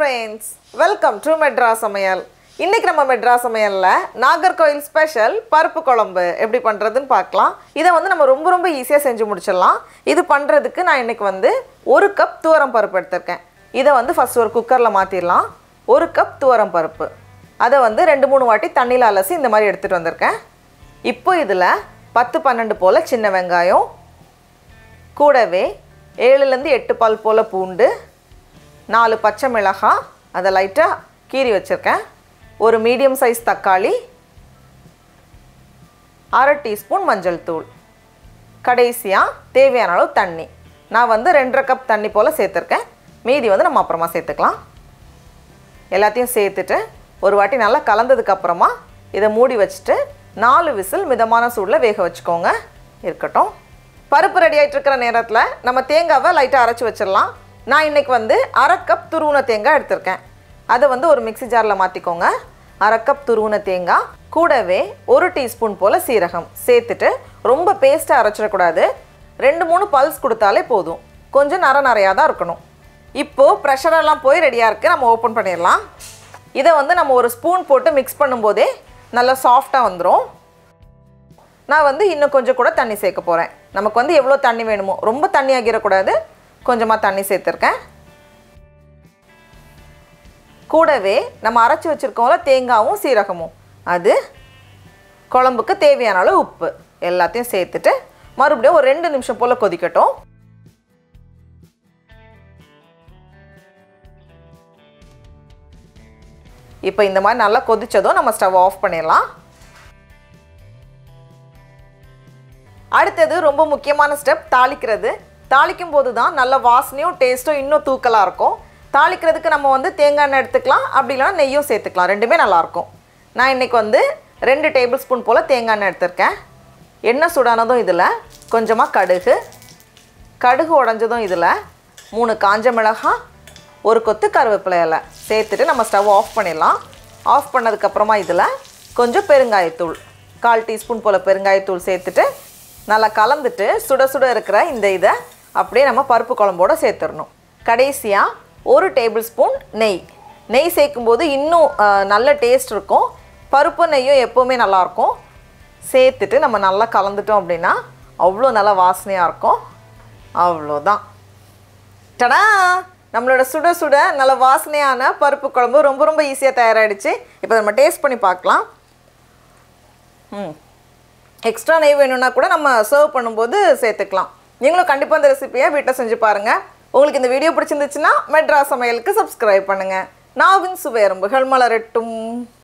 friends, welcome to Madras Samayal. இன்னைக்கு நம்ம Madras Samayalல Nagercoil special பருப்பு குழம்பு எப்படி பண்றதுன்னு பார்க்கலாம். இத வந்து நம்ம ரொம்ப ஈஸியா செஞ்சு முடிச்சிடலாம். இது பண்றதுக்கு நான் இன்னைக்கு வந்து 1 கப் துவரம் பருப்பு எடுத்துர்க்கேன். இத வந்து ஃபர்ஸ்ட் ஒரு குக்கர்ல மாத்திரலாம். 1 கப் துவரம் பருப்பு. அத வந்து 2-3 வாட்டி தண்ணில அலசி இந்த மாதிரி எடுத்துட்டு வந்திருக்கேன். இப்போ இதுல 10-12 போல சின்ன வெங்காயம், கூடவே 7-8 பல் போல பூண்டு, 4 பச்சை மிளகாய் அதை லைட்டா கீறி வச்சிருக்கேன். ஒரு மீடியம் சைஸ் தக்காளி, 1/2 டீஸ்பூன் மஞ்சள் தூள், கடைசியா தேவையான அளவு தண்ணி. நான் வந்து 2.5 கப் தண்ணி போல சேர்த்திருக்கேன். மீதி வந்து நம்ம அப்புறமா சேர்த்துக்கலாம். எல்லாத்தையும் சேர்த்துட்டு ஒரு வாட்டி நல்லா கலந்ததுக்கு அப்புறமா இதை மூடி வச்சிட்டு 4 விசில் மிதமான சூடுல வேக வச்சுக்கோங்க. இருக்கட்டும். பருப்பு ரெடி ஆயிட்டு இருக்கிற நேரத்துல நம்ம தேங்காவை லைட்டா அரைச்சு வச்சிரலாம். நான் இன்னைக்கு வந்து 1/2 கப் துருவுன தேங்காய் எடுத்துர்க்கேன். அதை வந்து ஒரு மிக்ஸி ஜார்ல மாத்திக்கோங்க. 1/2 கப் துருவுன தேங்காய், கூடவே 1 டீஸ்பூன் போல சீரகம் சேர்த்துட்டு ரொம்ப பேஸ்டா அரைச்சிட கூடாது. 2-3 பல்ஸ் கொடுத்தாலே போதும். கொஞ்சம் நரையா தான் இருக்கணும். இப்போ பிரஷர் எல்லாம் போய் ரெடியா இருக்கு. நம்ம ஓபன் பண்ணிரலாம். இதை வந்து நம்ம ஒரு ஸ்பூன் போட்டு மிக்ஸ் பண்ணும்போதே நல்லா சாஃப்ட்டா வந்துரும். நான் வந்து இன்னும் கொஞ்சம் கூட தண்ணி சேர்க்க போறேன். நமக்கு வந்து எவ்வளவு தண்ணி வேணுமோ, ரொம்ப தண்ணி ஆகிர கூடாது. கொஞ்சமா தண்ணி சேர்த்திருக்கேன். கூடவே நம்ம அரைச்சு வச்சிருக்கோம்ல தேங்காவும் சீரகமும், அது குழம்புக்கு தேவையான அளவு உப்பு எல்லாத்தையும் சேர்த்துட்டு மறுபடியும் ஒரு 2 நிமிஷம் போல கொதிக்கட்டும். இப்போ இந்த மாதிரி நல்லா கொதிச்சதும் நம்ம ஸ்டவ் ஆஃப் பண்ணிடலாம். அடுத்தது ரொம்ப முக்கியமான ஸ்டெப், தாளிக்கிறது. தாளிக்கும் போது தான் நல்ல வாசனையும் டேஸ்ட்டும் இன்னும் தூக்கலாக இருக்கும். தாளிக்கிறதுக்கு நம்ம வந்து தேங்காய் எண்ணெய் எடுத்துக்கலாம், அப்படி இல்லைனா நெய்யும் சேர்த்துக்கலாம். ரெண்டுமே நல்லாயிருக்கும். நான் இன்றைக்கி வந்து 2 டேபிள் ஸ்பூன் போல் தேங்காய் எண்ணெய் எடுத்திருக்கேன். எண்ணெய் சூடானதும் இதில் கொஞ்சமாக கடுகு உடஞ்சதும் இதில் 3 காஞ்ச மிளகாய், 1 கொத்து கருவேப்பிலை இலை சேர்த்துட்டு நம்ம ஸ்டவ் ஆஃப் பண்ணிடலாம். ஆஃப் பண்ணதுக்கப்புறமா இதில் கொஞ்சம் பெருங்காயத்தூள், 1/4 டீஸ்பூன் போல் பெருங்காயத்தூள் சேர்த்துட்டு நல்லா கலந்துட்டு சுட சுட இருக்கிற இந்த இதை அப்படியே நம்ம பருப்பு குழம்போடு சேர்த்துடணும். கடைசியாக 1 டேபிள் ஸ்பூன் நெய் சேர்க்கும்போது இன்னும் நல்ல டேஸ்ட் இருக்கும். பருப்பு நெய்யும் எப்போவுமே நல்லாயிருக்கும். சேர்த்துட்டு நம்ம நல்லா கலந்துட்டோம் அப்படின்னா அவ்வளோ நல்லா வாசனையாக இருக்கும். அவ்வளோதான். டடா, நம்மளோட சுட சுட நல்ல வாசனையான பருப்பு குழம்பு ரொம்ப ஈஸியாக தயாராகிடுச்சு. இப்போ நம்ம டேஸ்ட் பண்ணி பார்க்கலாம். எக்ஸ்ட்ரா நெய் வேணும்னா கூட நம்ம சர்வ் பண்ணும்போது சேர்த்துக்கலாம். நீங்களும் கண்டிப்பாக இந்த ரெசிபியை வீட்டில் செஞ்சு பாருங்கள். உங்களுக்கு இந்த வீடியோ பிடிச்சிருந்துச்சுன்னா மெட்ராஸ் சமையலுக்கு சப்ஸ்கிரைப் பண்ணுங்கள். நாவின் சுவையரும்புகள் மலரட்டும்.